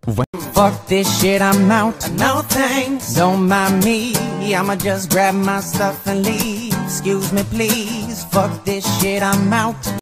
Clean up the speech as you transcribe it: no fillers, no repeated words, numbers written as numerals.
Fuck this shit, I'm out. No thanks. Don't mind me, I'ma just grab my stuff and leave. Excuse me please, fuck this shit, I'm out.